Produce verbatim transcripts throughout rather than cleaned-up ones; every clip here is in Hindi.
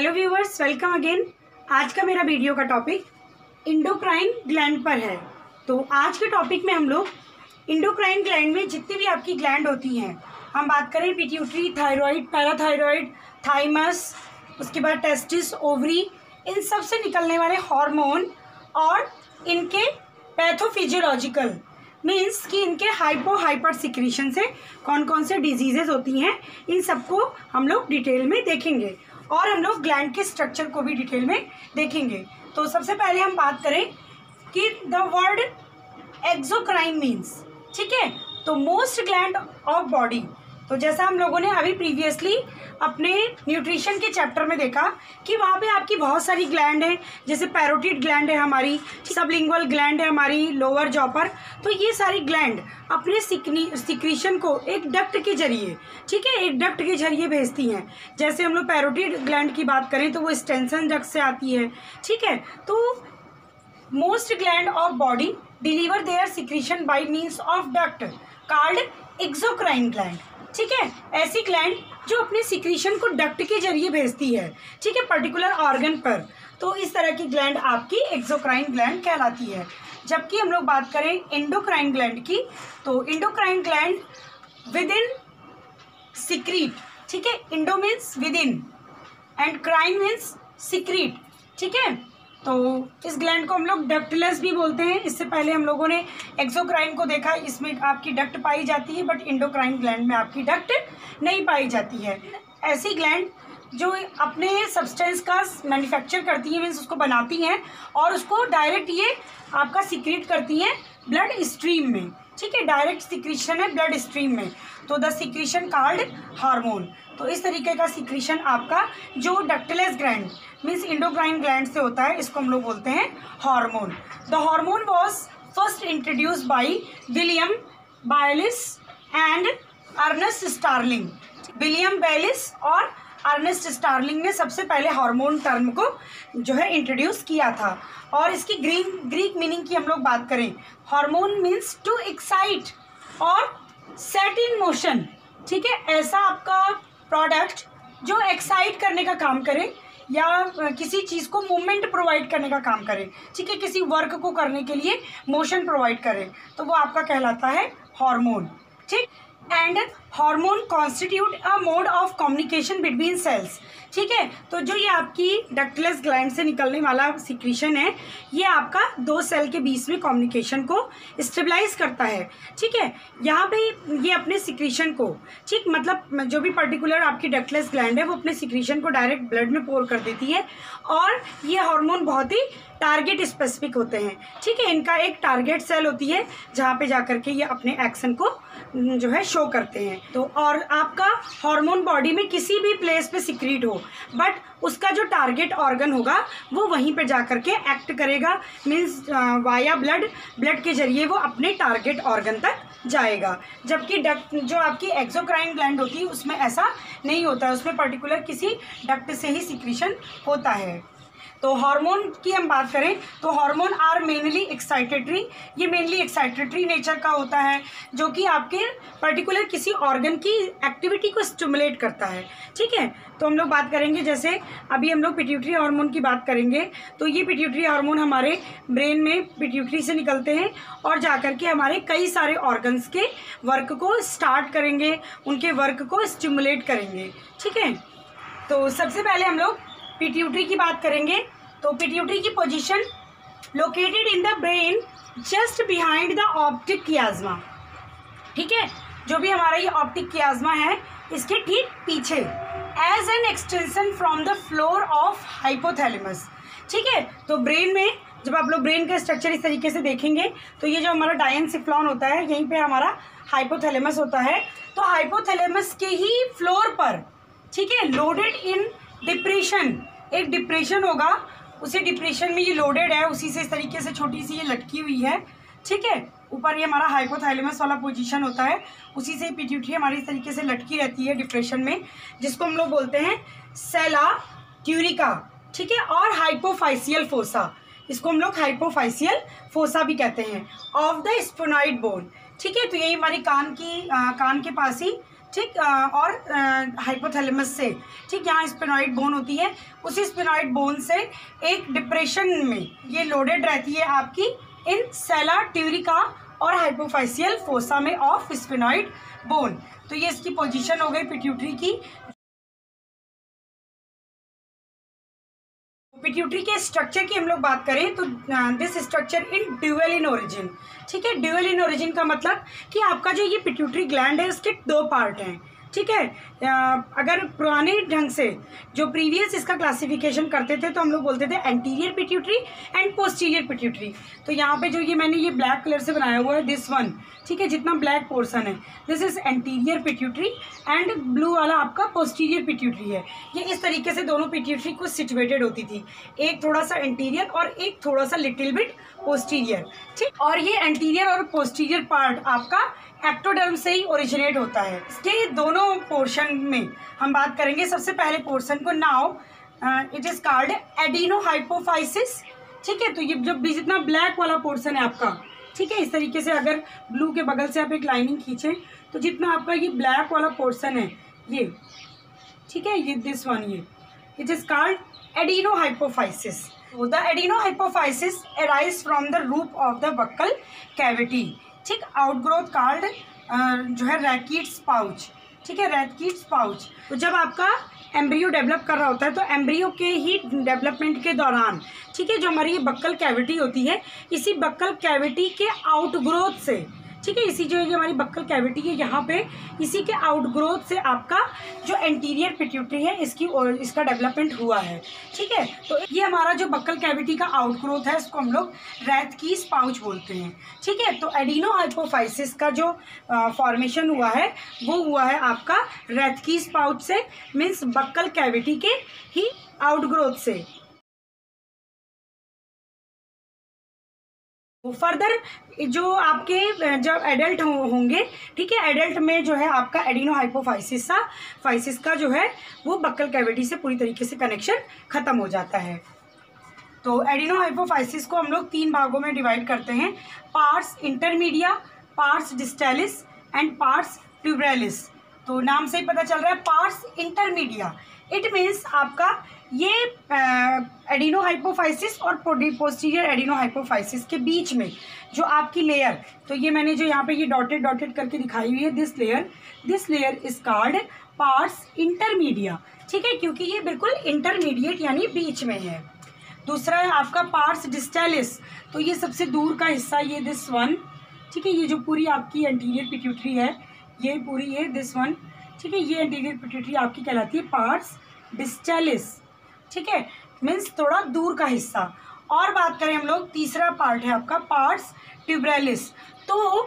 Hello viewers, welcome again. आज का मेरा वीडियो का टॉपिक इंडोक्राइन ग्लैंड पर है। तो आज के टॉपिक में हम लोग इंडोक्राइन ग्लैंड में जितनी भी आपकी ग्लैंड होती हैं, हम बात करें पिट्यूटरी, थायराइड, पैराथायराइड, थाइमस, उसके बाद टेस्टिस, ओवरी, इन सब से निकलने वाले हार्मोन और इनके पैथोफिजियोलॉजिकल मीन्स कि इनके हाइपो हाइपर सिक्रीशन से कौन कौन से डिजीजेज होती हैं, इन सबको हम लोग डिटेल में देखेंगे और हम लोग ग्लैंड के स्ट्रक्चर को भी डिटेल में देखेंगे। तो सबसे पहले हम बात करें कि द वर्ड एक्सोक्राइन मीन्स, ठीक है। तो मोस्ट ग्लैंड ऑफ बॉडी, तो जैसा हम लोगों ने अभी प्रीवियसली अपने न्यूट्रिशन के चैप्टर में देखा कि वहाँ पे आपकी बहुत सारी ग्लैंड है, जैसे पैरोटिड ग्लैंड है हमारी, सबलिंगुअल ग्लैंड है हमारी लोअर जॉ पर। तो ये सारी ग्लैंड अपने सिक्रीशन को एक डक्ट के जरिए, ठीक है, एक डक्ट के जरिए भेजती हैं। जैसे हम लोग पैरोटिड ग्लैंड की बात करें तो वो स्टेंसन डक्ट से आती है, ठीक है। तो most gland of body deliver their secretion by means of duct called exocrine gland, ठीक है। ऐसी ग्लैंड जो अपने सिक्रीशन को डक्ट के जरिए भेजती है, ठीक है, पर्टिकुलर ऑर्गन पर। तो इस तरह की ग्लैंड आपकी एक्सोक्राइन ग्लैंड कहलाती है। जबकि हम लोग बात करें इंडोक्राइन ग्लैंड की, तो endocrine gland within secrete, ठीक है। Endo means within and crine means secrete, ठीक है। तो इस ग्लैंड को हम लोग डक्टलेस भी बोलते हैं। इससे पहले हम लोगों ने एक्सोक्राइन को देखा, इसमें आपकी डक्ट पाई जाती है, बट इंडोक्राइन ग्लैंड में आपकी डक्ट नहीं पाई जाती है। ऐसी ग्लैंड जो अपने सब्सटेंस का मैन्युफैक्चर करती है, मीन्स उसको बनाती हैं और उसको डायरेक्ट ये आपका सिक्रीट करती हैं ब्लड स्ट्रीम में, ठीक है। डायरेक्ट सिक्रीशन है ब्लड स्ट्रीम में, तो द सिक्रीशन कॉल्ड हार्मोन। तो इस तरीके का सिक्रीशन आपका जो ductless gland means endocrine gland से होता है, इसको हम लोग बोलते हैं hormone. The hormone was first introduce by William Bayliss and Ernest Starling. William Bayliss और अर्नेस्ट स्टार्लिंग ने सबसे पहले हार्मोन टर्म को जो है इंट्रोड्यूस किया था। और इसकी ग्रीक ग्रीक मीनिंग की हम लोग बात करें, हार्मोन मीन्स टू एक्साइट और सेट इन मोशन, ठीक है। ऐसा आपका प्रोडक्ट जो एक्साइट करने का काम करे या किसी चीज़ को मूवमेंट प्रोवाइड करने का काम करे, ठीक है, किसी वर्क को करने के लिए मोशन प्रोवाइड करे, तो वो आपका कहलाता है हार्मोन, ठीक। And hormone constitute a mode of communication between cells, ठीक है। तो जो ये आपकी डक्टलेस ग्लैंड से निकलने वाला सिक्रीशन है, ये आपका दो सेल के बीच में कम्युनिकेशन को स्टेबलाइज करता है, ठीक है। यहाँ पे ये अपने सिक्रीशन को, ठीक, मतलब जो भी पर्टिकुलर आपकी डक्टलेस ग्लैंड है वो अपने सिक्रीशन को डायरेक्ट ब्लड में पोर कर देती है। और ये हार्मोन बहुत ही टारगेट स्पेसिफिक होते हैं, ठीक है। इनका एक टारगेट सेल होती है जहाँ पे जाकर के ये अपने एक्शन को जो है शो करते हैं। तो और आपका हार्मोन बॉडी में किसी भी प्लेस पे सिक्रीट हो, बट उसका जो टारगेट ऑर्गन होगा वो वहीं पे जाकर के एक्ट करेगा, मीन्स वाया ब्लड ब्लड के जरिए वो अपने टारगेट ऑर्गन तक जाएगा। जबकि डक्ट जो आपकी एक्सोक्राइन ग्लैंड होती है उसमें ऐसा नहीं होता है, उसमें पर्टिकुलर किसी डक्ट से ही सिक्रीशन होता है। तो हार्मोन की हम बात करें तो हार्मोन आर मेनली एक्साइटेटरी, ये मेनली एक्साइटेटरी नेचर का होता है जो कि आपके पर्टिकुलर किसी ऑर्गन की एक्टिविटी को स्टिमुलेट करता है, ठीक है। तो हम लोग बात करेंगे, जैसे अभी हम लोग पिट्यूटरी हार्मोन की बात करेंगे, तो ये पिट्यूटरी हार्मोन हमारे ब्रेन में पिट्यूटरी से निकलते हैं और जाकर के हमारे कई सारे ऑर्गन्स के वर्क को स्टार्ट करेंगे, उनके वर्क को स्टिमुलेट करेंगे, ठीक है। तो सबसे पहले हम लोग पिट्यूटरी की बात करेंगे। तो पिट्यूटरी की position located in the brain just behind the optic chiasma, ठीक है। जो भी हमारा ये ऑप्टिक कियाज्मा है इसके ठीक पीछे, as an extension from the floor of hypothalamus, ठीक है। तो ब्रेन में जब आप लोग ब्रेन का स्ट्रक्चर इस तरीके से देखेंगे तो ये जो हमारा डायनसिफ्लॉन होता है, यहीं पे हमारा हाइपोथैलेमस होता है। तो हाइपोथैलेमस के ही फ्लोर पर, ठीक है, लोडेड इन डिप्रेशन, एक डिप्रेशन होगा, उसी डिप्रेशन में ये लोडेड है, उसी से इस तरीके से छोटी सी ये लटकी हुई है, ठीक है। ऊपर ये हमारा हाइपोथैलेमस वाला पोजीशन होता है, उसी से पिट्यूटरी हमारी इस तरीके से लटकी रहती है डिप्रेशन में, जिसको हम लोग बोलते हैं सेला ट्यूरिका, ठीक है। और हाइपोफाइसियल फोसा, इसको हम लोग हाइपोफाइसियल फोसा भी कहते हैं, ऑफ द स्फेनॉइड बोन, ठीक है। तो यही हमारी कान की आ, कान के पास ही ठीक, और हाइपोथैलेमस से, ठीक, यहाँ स्फेनॉइड बोन होती है, उसी स्फेनॉइड बोन से एक डिप्रेशन में ये लोडेड रहती है आपकी इन सेला ट्यूरिका और हाइपोफाइसियल फोसा में ऑफ स्फेनॉइड बोन। तो ये इसकी पोजीशन हो गई पिट्यूटरी की। पिट्यूटरी के स्ट्रक्चर की हम लोग बात करें तो this structure in dual in origin, ठीक है। ड्यूअल इन ओरिजिन का मतलब कि आपका जो ये पिट्यूटरी ग्लैंड है इसके दो पार्ट हैं, ठीक है। अगर पुराने ढंग से जो प्रीवियस इसका क्लासिफिकेशन करते थे तो हम लोग बोलते थे anterior pituitary and posterior pituitary. तो यहाँ पे जो ये मैंने ये ब्लैक कलर से बनाया हुआ है दिस वन, ठीक है, जितना ब्लैक पोर्शन है this is anterior pituitary and blue वाला आपका पोस्टीरियर पिट्यूटरी है। ये इस तरीके से दोनों पिट्यूटरी को सिचुएटेड होती थी, एक थोड़ा सा एंटीरियर और एक थोड़ा सा लिटिल बिट पोस्टीरियर, ठीक। और ये एंटीरियर और पोस्टीरियर पार्ट आपका एक्टोडर्म से ही ओरिजिनेट होता है। इसके दोनों पोर्शन में हम बात करेंगे। सबसे पहले पोर्शन को now it is called adenohypophysis, ठीक है। तो ये जब भी जितना ब्लैक वाला पोर्शन है आपका, ठीक है, इस तरीके से अगर ब्लू के बगल से आप एक लाइनिंग खींचें तो जितना आपका ये ब्लैक वाला पोर्शन है ये, ठीक है, ये दिस वन, ये it is called adenohypophysis. The adenohypophysis arise from the roof of the buccal cavity, ठीक। आउटग्रोथ कॉल्ड जो है रैकीट्स पाउच, ठीक है, रैकीट्स पाउच। तो जब आपका एम्ब्रियो डेवलप कर रहा होता है तो एम्ब्रियो के ही डेवलपमेंट के दौरान, ठीक है, जो हमारी ये बक्कल कैविटी होती है, इसी बक्कल कैविटी के आउटग्रोथ से, ठीक है, इसी जो ये हमारी बक्कल कैविटी है यहाँ पे, इसी के आउटग्रोथ से आपका जो एंटीरियर पिट्यूटरी है इसकी और इसका डेवलपमेंट हुआ है, ठीक है। तो ये हमारा जो बक्कल कैविटी का आउटग्रोथ है इसको हम लोग रैथकीस पाउच बोलते हैं, ठीक है। तो एडिनोहाइपोफाइसिस का जो फॉर्मेशन हुआ है वो हुआ है आपका रैथकीस पाउच से, मीन्स बक्कल कैविटी के ही आउटग्रोथ से। फर्दर जो आपके जब एडल्ट हो, होंगे, ठीक है, एडल्ट में जो है आपका एडिनोहाइपोफाइसिस सा फाइसिस का जो है वो बक्कल कैविटी से पूरी तरीके से कनेक्शन खत्म हो जाता है। तो एडिनोहाइपोफाइसिस को हम लोग तीन भागों में डिवाइड करते हैं, pars intermedia, pars distalis and pars tuberalis. तो नाम से ही पता चल रहा है पार्ट्स इंटरमीडिया, इट मीन्स आपका ये एडिनोहाइपोफाइसिस और पोस्टीरियर एडिनोहाइपोफाइसिस के बीच में जो आपकी लेयर, तो ये मैंने जो यहाँ पे ये डॉटेड डॉटेड करके दिखाई हुई है this layer, this layer is called pars intermedia, ठीक है, क्योंकि ये बिल्कुल इंटरमीडिएट यानी बीच में है। दूसरा है आपका पार्ट्स डिस्टेलिस, तो ये सबसे दूर का हिस्सा ये दिस वन, ठीक है, ये जो पूरी आपकी एंटीरियर पिट्यूटरी है ये पूरी है दिस वन, ठीक है, ये एंटीरियर पिट्यूटरी आपकी कहलाती है पार्ट्स डिस्टेलिस, ठीक है, मीन्स थोड़ा दूर का हिस्सा। और बात करें हम लोग, तीसरा पार्ट है आपका पार्ट्स ट्यूबरेलिस, तो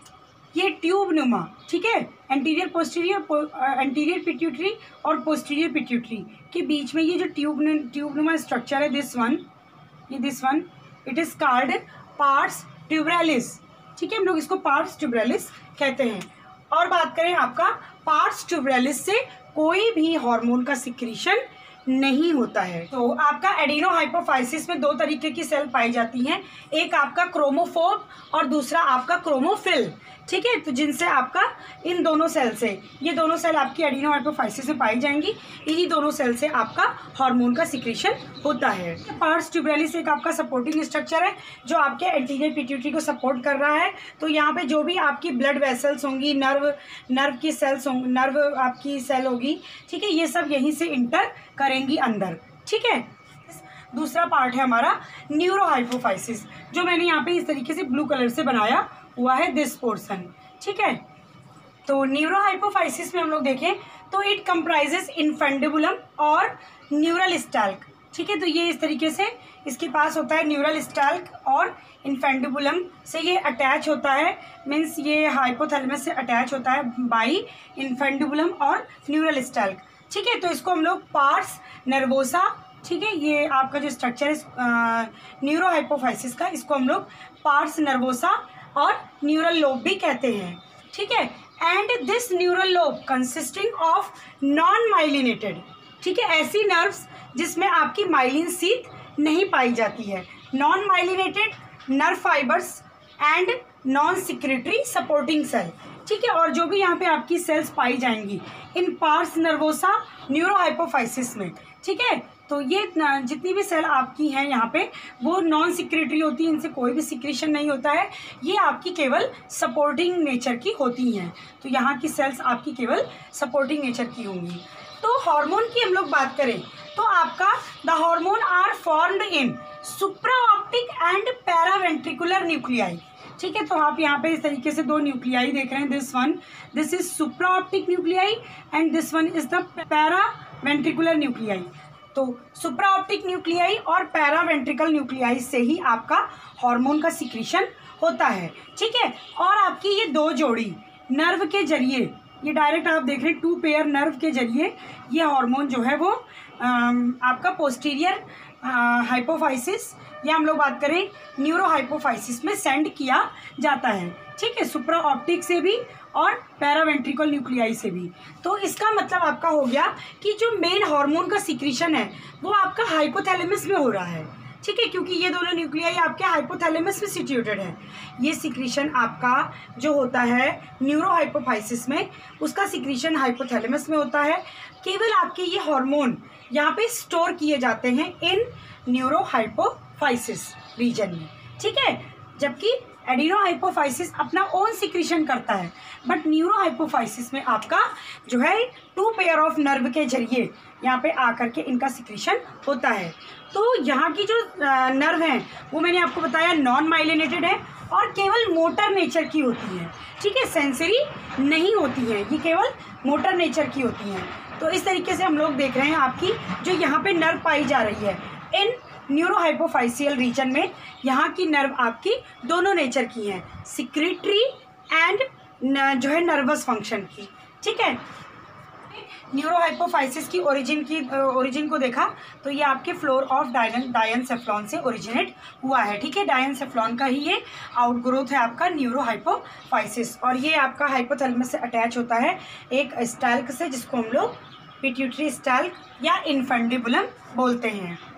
ये ट्यूब नुमा, ठीक है, एंटीरियर पोस्टीरियर एंटीरियर पिट्यूटरी और पोस्टीरियर पिट्यूटरी के बीच में ये जो ट्यूब ट्यूब नुमा स्ट्रक्चर है दिस वन, ये this one, it is called pars tuberalis, ठीक है, हम लोग इसको पार्ट्स ट्यूबरेलिस कहते हैं। और बात करें आपका पार्ट्स ट्यूबरेलिस से कोई भी हार्मोन का सिक्रीशन नहीं होता है। तो आपका एडिनोहाइपोफाइसिस में दो तरीके की सेल पाई जाती हैं, एक आपका क्रोमोफोब और दूसरा आपका क्रोमोफिल, ठीक है। तो जिनसे आपका इन दोनों सेल से, ये दोनों सेल आपकी एडिनोहाइपोफाइसिस में पाई जाएंगी, इन्हीं दोनों सेल से आपका हार्मोन का सिक्रीशन होता है। पार्ट्स ट्यूबरेलिस एक आपका सपोर्टिंग स्ट्रक्चर है जो आपके एंटीरियर पिट्यूटरी को सपोर्ट कर रहा है। तो यहाँ पे जो भी आपकी ब्लड वेसल्स होंगी, नर्व नर्व की सेल्स होंगी, नर्व आपकी सेल होगी, ठीक है, ये सब यहीं से इंटर करेंगी अंदर, ठीक है। दूसरा पार्ट है हमारा न्यूरोहाइपोफाइसिस, जो मैंने यहाँ पे इस तरीके से ब्लू कलर से बनाया हुआ है दिस पोर्शन, ठीक है। तो न्यूरोहाइपोफाइसिस में हम लोग देखें तो इट कंप्राइजेस इन्फेंडिबुलम और न्यूरल स्टैल्क, ठीक है। तो ये इस तरीके से इसके पास होता है न्यूरल स्टैल्क और इन्फेंडिबुलम से ये अटैच होता है, मीन्स ये हाइपोथैलेमस से अटैच होता है बाई इन्फेंडिबुलम और न्यूरल स्टैल्क, ठीक है। तो इसको हम लोग पार्ट्स नर्वोसा, ठीक है, ये आपका जो स्ट्रक्चर है न्यूरोहाइपोफाइसिस का, इसको हम लोग पार्ट्स नर्वोसा और न्यूरल लोब भी कहते हैं, ठीक है। And this neural lobe consisting of non myelinated, ठीक है, ऐसी नर्व्स जिसमें आपकी माइलिन सीथ नहीं पाई जाती है, non myelinated nerve fibres and non secretory supporting cell, ठीक है। और जो भी यहाँ पे आपकी सेल्स पाई जाएंगी इन पार्स नर्वोसा न्यूरोहाइपोफाइसिस में, ठीक है। तो ये जितनी भी सेल आपकी हैं यहाँ पे वो नॉन सिक्रेटरी होती है, इनसे कोई भी सिक्रेशन नहीं होता है, ये आपकी केवल सपोर्टिंग नेचर की होती हैं। तो यहाँ की सेल्स आपकी केवल सपोर्टिंग नेचर की होंगी। तो हार्मोन की हम लोग बात करें तो आपका the hormone are formed in supraoptic and paraventricular nuclei, ठीक है। तो आप यहाँ पे इस तरीके से दो न्यूक्लियाई देख रहे हैं, this one this is supraoptic nuclei and this one is the paraventricular nuclei. तो सुप्राऑप्टिक न्यूक्लियाई और पैरावेंट्रिकल न्यूक्लियाई से ही आपका हार्मोन का सिक्रीशन होता है, ठीक है। और आपकी ये दो जोड़ी नर्व के जरिए, ये डायरेक्ट आप देख रहे हैं टू पेयर नर्व के जरिए ये हार्मोन जो है वो आम, आपका पोस्टीरियर हाइपोफाइसिस या हम लोग बात करें न्यूरोहाइपोफाइसिस में सेंड किया जाता है, ठीक है, सुप्रा ऑप्टिक से भी और पैरावेंट्रिकल न्यूक्लियाई से भी। तो इसका मतलब आपका हो गया कि जो मेन हार्मोन का सिक्रीशन है वो आपका हाइपोथैलेमस में हो रहा है, ठीक है, क्योंकि ये दोनों न्यूक्लियाई आपके हाइपोथैलेमस में सिचुएटेड है। ये सिक्रीशन आपका जो होता है न्यूरोहाइपोफाइसिस में, उसका सिक्रीशन हाइपोथैलेमस में होता है। केवल आपके ये हार्मोन यहाँ पे स्टोर किए जाते हैं इन न्यूरोहाइपोफाइसिस रीजन में, ठीक है। जबकि एडिनोहाइपोफाइसिस अपना ओन सिक्रीशन करता है, बट न्यूरोहाइपोफाइसिस में आपका जो है टू पेयर ऑफ नर्व के जरिए यहाँ पे आकर के इनका सिक्रीशन होता है। तो यहाँ की जो नर्व हैं वो मैंने आपको बताया नॉन माइलिनेटेड है और केवल मोटर नेचर की होती है, ठीक है, सेंसरी नहीं होती है, ये केवल मोटर नेचर की होती हैं। तो इस तरीके से हम लोग देख रहे हैं आपकी जो यहाँ पे नर्व पाई जा रही है इन न्यूरोहाइपोफाइसियल रीजन में, यहाँ की नर्व आपकी दोनों नेचर की हैं, सिक्रेटरी एंड जो है नर्वस फंक्शन की, ठीक है। न्यूरोहाइपोफाइसिस की ओरिजिन की ओरिजिन को देखा तो ये आपके फ्लोर ऑफ डायन डायनसेफ्लॉन से ओरिजिनेट हुआ है, ठीक है। डायनसेफ्लॉन का ही ये आउटग्रोथ है आपका न्यूरोहाइपोफाइसिस, और ये आपका हाइपोथैलेमस से अटैच होता है एक स्टैल्क से, जिसको हम लोग पिट्यूटरी स्टैल्क या इन्फेंडिबुलम बोलते हैं।